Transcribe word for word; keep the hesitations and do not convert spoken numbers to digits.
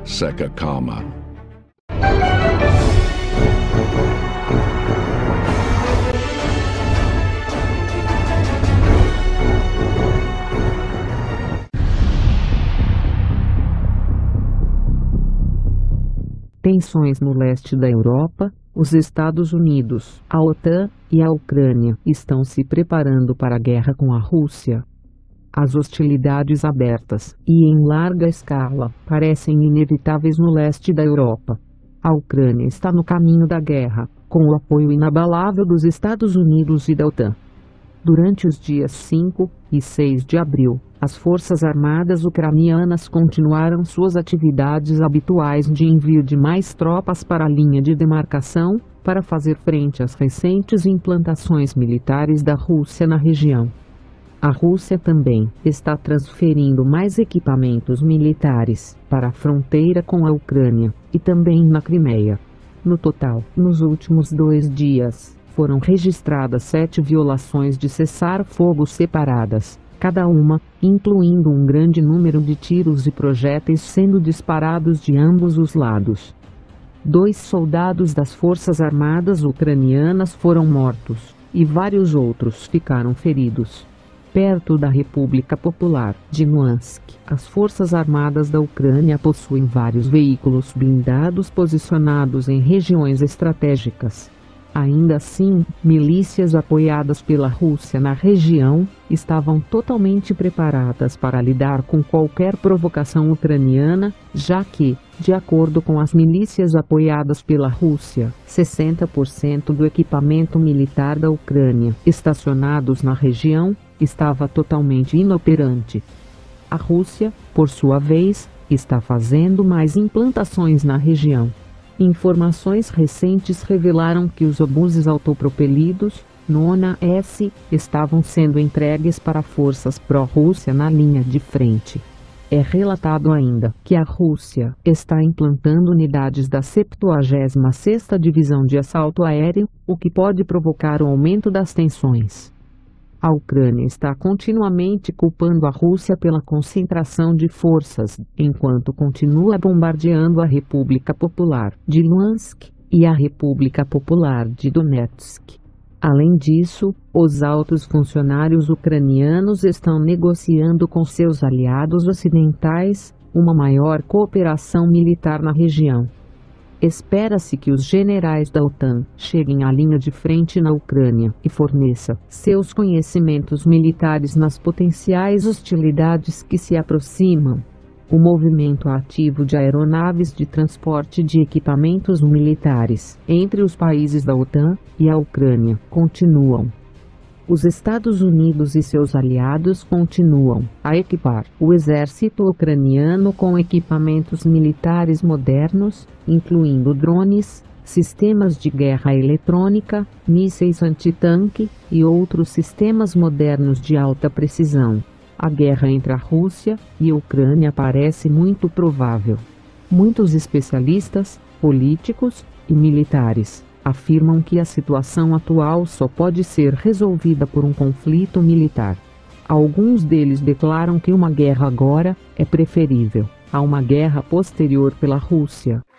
Seca Calma. Tensões no leste da Europa, os Estados Unidos, a OTAN e a Ucrânia estão se preparando para a guerra com a Rússia. As hostilidades abertas e em larga escala parecem inevitáveis no leste da Europa. A Ucrânia está no caminho da guerra, com o apoio inabalável dos Estados Unidos e da OTAN. Durante os dias cinco e seis de abril, as Forças Armadas ucranianas continuaram suas atividades habituais de envio de mais tropas para a linha de demarcação, para fazer frente às recentes implantações militares da Rússia na região. A Rússia também está transferindo mais equipamentos militares para a fronteira com a Ucrânia e também na Crimeia. No total, nos últimos dois dias, foram registradas sete violações de cessar-fogo separadas, cada uma, incluindo um grande número de tiros e projéteis sendo disparados de ambos os lados. Dois soldados das Forças Armadas ucranianas foram mortos, e vários outros ficaram feridos. Perto da República Popular de Luhansk, as Forças Armadas da Ucrânia possuem vários veículos blindados posicionados em regiões estratégicas. Ainda assim, milícias apoiadas pela Rússia na região estavam totalmente preparadas para lidar com qualquer provocação ucraniana, já que, de acordo com as milícias apoiadas pela Rússia, sessenta por cento do equipamento militar da Ucrânia estacionados na região estava totalmente inoperante. A Rússia, por sua vez, está fazendo mais implantações na região. Informações recentes revelaram que os obuses autopropelidos, nona S, estavam sendo entregues para forças pró-Rússia na linha de frente. É relatado ainda que a Rússia está implantando unidades da septuagésima sexta Divisão de Assalto Aéreo, o que pode provocar o aumento das tensões. A Ucrânia está continuamente culpando a Rússia pela concentração de forças, enquanto continua bombardeando a República Popular de Luhansk e a República Popular de Donetsk. Além disso, os altos funcionários ucranianos estão negociando com seus aliados ocidentais uma maior cooperação militar na região. Espera-se que os generais da OTAN cheguem à linha de frente na Ucrânia e forneçam seus conhecimentos militares nas potenciais hostilidades que se aproximam. O movimento ativo de aeronaves de transporte de equipamentos militares entre os países da OTAN e a Ucrânia continuam. Os Estados Unidos e seus aliados continuam a equipar o exército ucraniano com equipamentos militares modernos, incluindo drones, sistemas de guerra eletrônica, mísseis antitanque e outros sistemas modernos de alta precisão. A guerra entre a Rússia e a Ucrânia parece muito provável. Muitos especialistas, políticos e militares afirmam que a situação atual só pode ser resolvida por um conflito militar. Alguns deles declaram que uma guerra agora é preferível a uma guerra posterior pela Rússia.